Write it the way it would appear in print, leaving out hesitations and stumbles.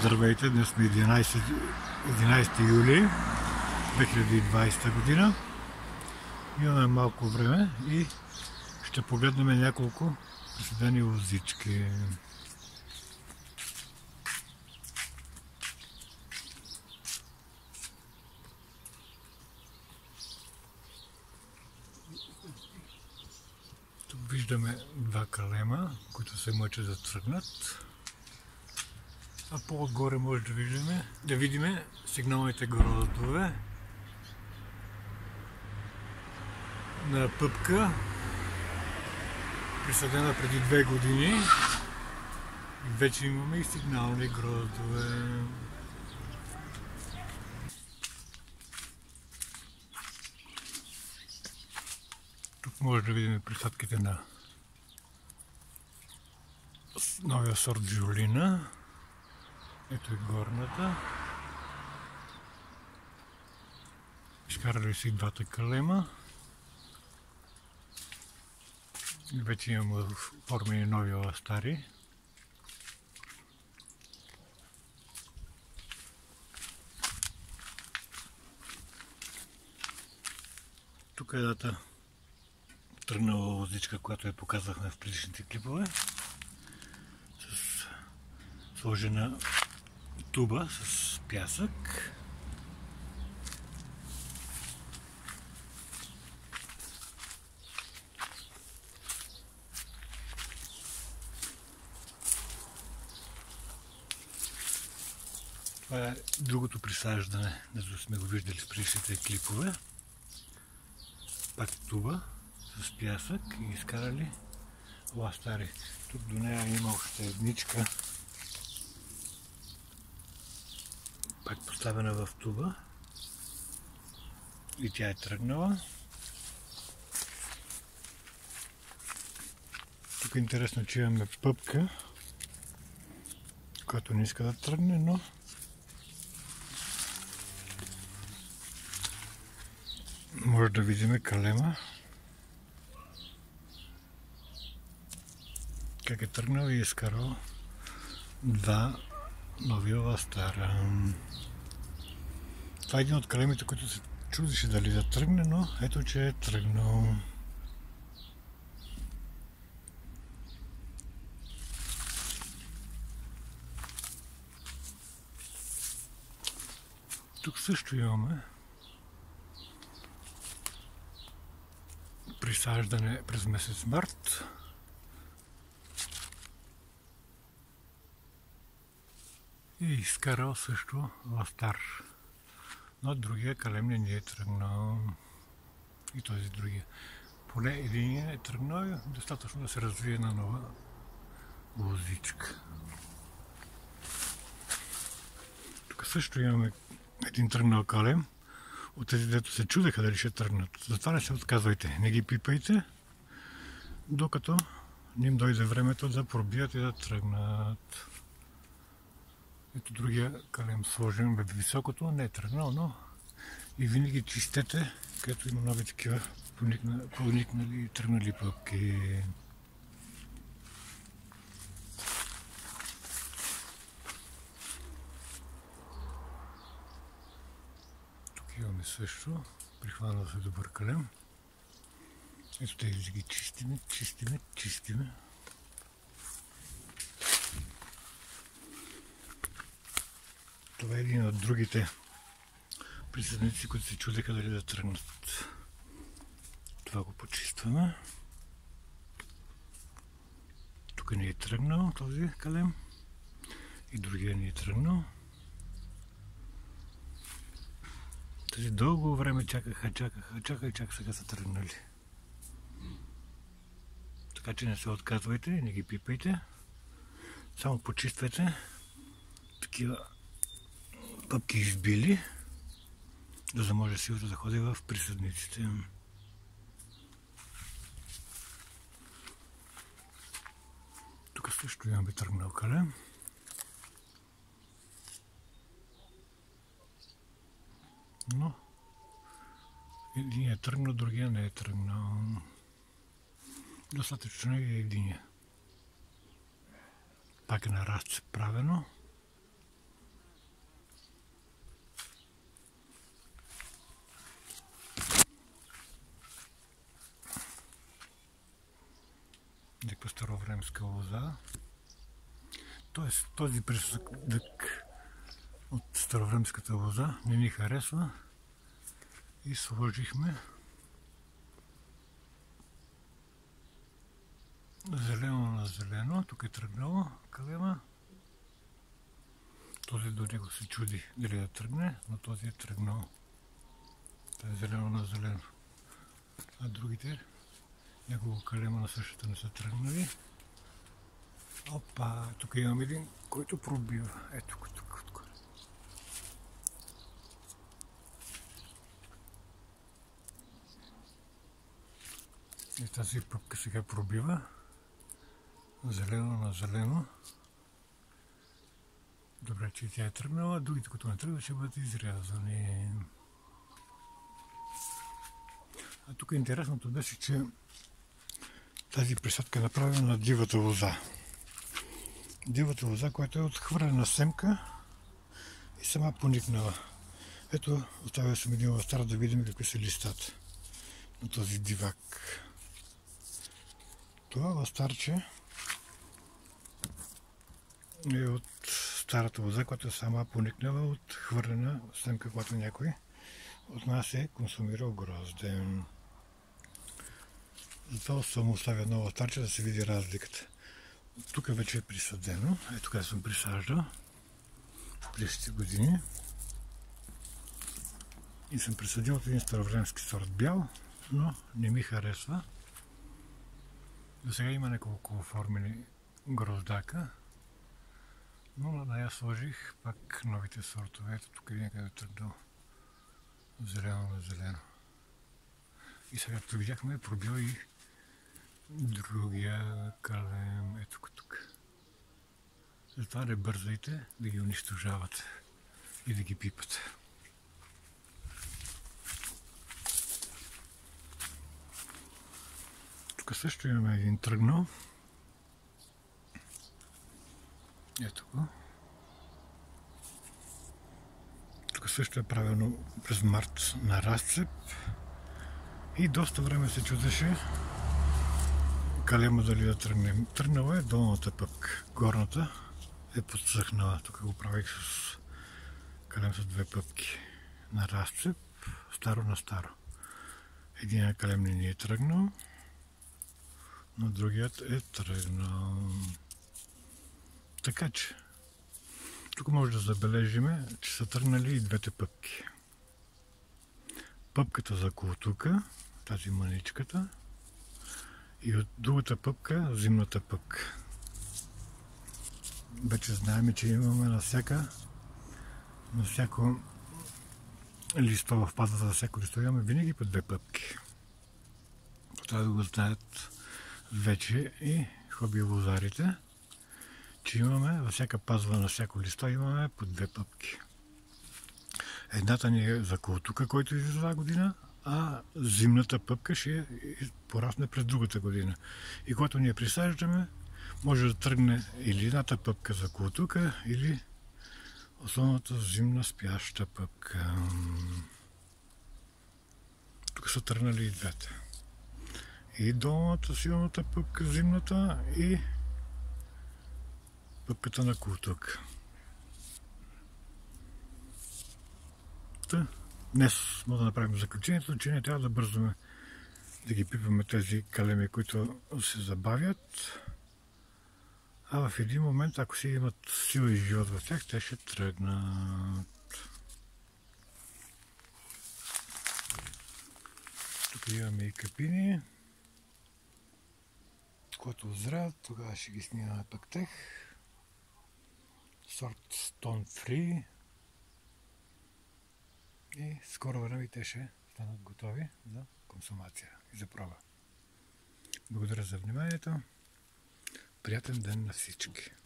Здравейте, днес сме 11 юли 2020 година. Имаме малко време и ще погледнем няколко присъдени лозички. Тук виждаме два калема, които се мъчат да тръгнат. А по-отгоре може да видим сигналните гроздове на пъпка, присъдена преди 2 години. И вече имаме и сигнални гроздове. Тук може да видим присадките на новия сорт Жулина. Ето и горната. Изкарали си двата калема. И вече имаме оформени нови ластари. Тук е едната тръгнала лозичка, която я показахме в предишните клипове. С сложена туба с пясък. Това е другото присаждане, дето сме го виждали в предишните клипове. Пак туба с пясък и изкарали ластари. Тук до нея има още едничка. Пак поставена в туба и тя е тръгнала. Тук е интересно, че имаме пъпка, която не иска да тръгне, но може да видим калема как е тръгнал и изкарал два нови ластара. Това е един от калемите, които се чудеше дали да тръгне, но ето, че е тръгнал. Тук също имаме присаждане през месец март. И изкарал също ластар. Но другия калем не е тръгнал. И този другия. Поне един е тръгнал и достатъчно да се развие на нова лозичка. Тук също имаме един тръгнал калем. От тези, дето се чудеха дали ще тръгнат. Затова не се отказвайте, не ги пипайте, докато не им дойде времето да пробият и да тръгнат. Ето другия калем сложен в високото, не е тръгнал, но и винаги чистете, където има нови такива поникнали и тръгнали пъпки. Тук имаме също, прихванал се добър калем. Ето тези ги чистиме. Това е един от другите присъдници, които се чудеха дали да тръгнат. Това го почистваме. Тук не е тръгнал този калем и другия не е тръгнал. Тези дълго време чакаха и чак сега са тръгнали. Така че не се отказвайте, не ги пипайте. Само почиствайте такива пъпки избили, за да може силата да ходи в присъдниците. Тук също имаме тръгнал калем. Но един е тръгнал, другия не е тръгнал. Достатъчно е единия. Пак е на разцеп правено. старовремска лоза. Тоест, този присъдък от старовремската лоза не ни харесва и сложихме зелено на зелено. Тук е тръгнало калема. Този до него се чуди дали да тръгне, но този е тръгнал. Това е зелено на зелено. А другите няколко калема на същата не са тръгнали. Опа, тук имам един, който пробива. Ето тук. И тази пъпка сега пробива. Зелено на зелено. Добре, че тя е тръгнала. Другите, които не тръгват, ще бъдат изрязани. А тук интересното беше, че тази присадка е направена на дивата лоза. Дивата лоза, която е отхвърлена семка и сама поникнала. Ето, оставя съм един лъстар да видим какви са листата на този дивак. Това лъстарче е от старата лоза, която е сама поникнала от хвърлена семка, която някой от нас е консумирал грозден. Затова съм оставя едно лъстарче да се види разликата. Тук вече е присадено. Ето къде съм присаждал през години. И съм присадил от един старовремски сорт бял, но не ми харесва. До сега има няколко оформени гроздака, но на нея сложих пак новите сортове. Ето тук е някъде тръгнал зелено на зелено. И сега като видяхме, пробил и другия калем. Ето тук. Затова не бързайте да ги унищожават и да ги пипат. Тук също имаме един тръгнал. Ето го. Тук също е правено през март на разцеп. И доста време се чудеше калема дали да тръгне. Тръгнала е долната пъпка. Горната е подсъхнала. Тук го правих с калем с две пъпки на разцеп, старо на старо. Единият калем не ни е тръгнал, но другият е тръгнал. Така че, тук може да забележим, че са тръгнали и двете пъпки. Пъпката за колтука, тази мъничката, и от другата пъпка, зимната пъпка. Вече знаем, че имаме на всяко листо, в пазата за всяко листо имаме винаги по две пъпки. Това да го знаят вече и хобби-лозарите, че имаме във всяка пазва на всяко листо имаме по две пъпки. Едната ни е за колтука, който излиза тази година, а зимната пъпка ще порасне през другата година. И когато ние присаждаме, може да тръгне или едната пъпка за колтука, или основната зимна спяща пъпка. Тук са тръгнали и двете. И долната силната пъпка, зимната, и пъпката на колтука. Днес може да направим заключението, че не трябва да бързаме да ги пипаме тези калеми, които се забавят. А в един момент, ако си имат сила и живот в тях, те ще тръгнат. Тук имаме и капини. Когато озрят, тогава ще ги снимаме пък тех. Сорт Stone Free. И скоро време те ще станат готови за консумация и за проба. Благодаря за вниманието. Приятен ден на всички!